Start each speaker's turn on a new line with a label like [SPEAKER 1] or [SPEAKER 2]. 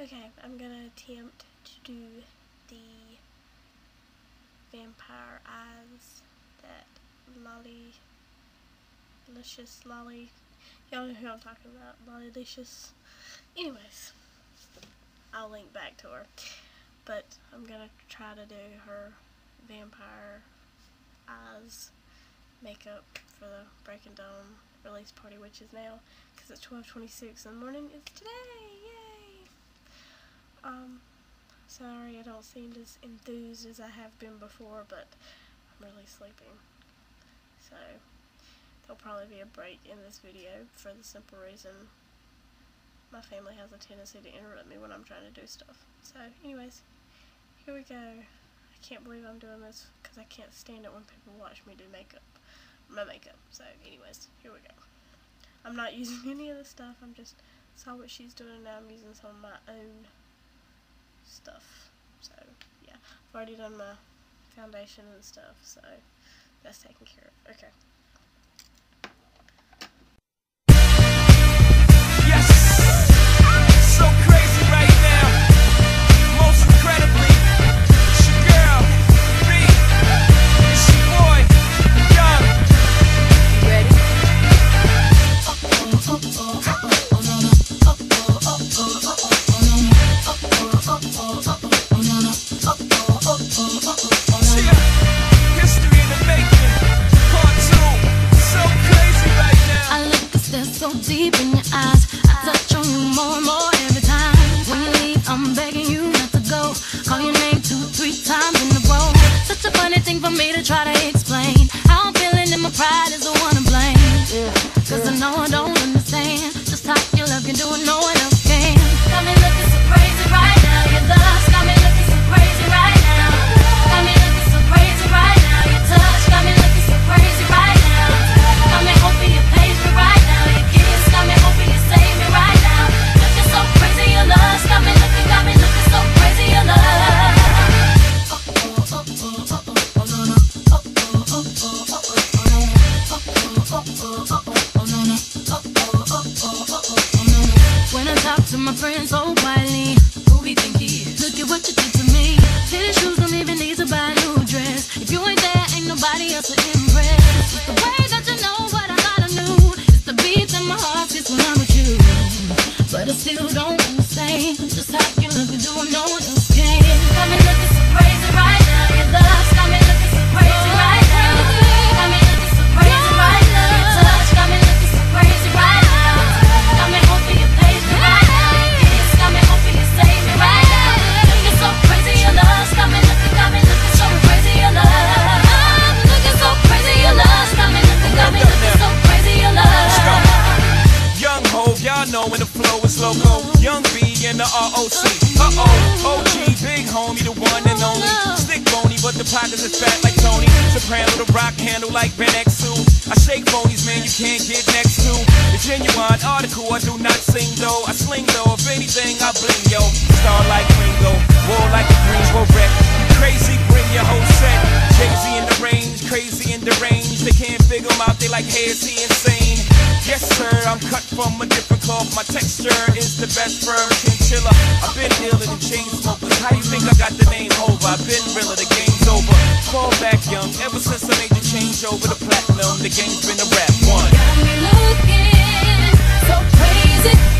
[SPEAKER 1] Okay, I'm gonna attempt to do the vampire eyes that LolliliciousLolly, y'all know who I'm talking about, LolliLicious. Anyways, I'll link back to her, but I'm gonna try to do her vampire eyes makeup for the Breaking Dawn release party, which is now, because it's 12:26 in the morning. It's today, yay! Sorry I don't seem as enthused as I have been before, but I'm really sleeping, so there'll probably be a break in this video for the simple reason my family has a tendency to interrupt me when I'm trying to do stuff. So anyways, here we go. I can't believe I'm doing this because I can't stand it when people watch me do my makeup. So anyways, here we go. I'm not using any of the stuff, I'm just saw what she's doing, and now I'm using some of my own stuff. So yeah, I've already done my foundation and stuff, so that's taken care of. Okay.
[SPEAKER 2] Deep in your eyes, I touch on you more and more every time. When you leave, I'm begging you not to go. Call your name 2-3 times in a row. Such a funny thing for me to try to explain. How I'm feeling and my pride is the one to blame. Cause I know I don't understand just how your love can do it, no one else can. Got me looking so crazy right now. Your lust got me looking so crazy right now. Got me looking so crazy right now. Your touch got me looking so crazy right now. Got me hoping you page me right now. Got me hoping you save me right now. Looking so crazy, your lust got me looking so crazy, your lust. When I talk to my friends so quietly, who we think he is? Look at what you did to me. Tennis shoes don't even need to buy a new dress. If you ain't there, ain't nobody else to impress. It's the way that you know what I thought I knew. It's the beat in my heart gets when I'm with you. But I still don't understand just how you look and do what no one else can. Got me looking so crazy right now. Your lust got me looking so crazy right now. Got me looking so crazy right now. Your touch got me looking so crazy right now. Got me hoping you page me right now. Your kiss got me hoping you save me right now. Looking so crazy, your lust got me looking so crazy, your lust. Looking so crazy, your lust got me looking so crazy, your lust.
[SPEAKER 3] Young Hov, y'all know when the flow is loco. Young B and the ROC. OG, big homie, the one and only. Stick bony, but the pockets is fat like Tony. Soprano, the rock handle like Ben X2. I shake bonies, man, you can't get next to. The genuine article, I do not sing though. I sling though, if anything, I bling yo. Star like Ringo, war like a Greensboro wreck. Crazy, bring your whole set. Jay-Z in the range, crazy in the range. They can't figure him out, they like, hey, is he insane? Yes sir, I'm cut from a different cloth. My texture is the best firm chinchilla. I've been dealing in chain smokers. How you think I got the name over? I've been realer, the game's over. Fall back young, ever since I made the change over to platinum. The game's been a rap one.
[SPEAKER 2] Got me looking so crazy.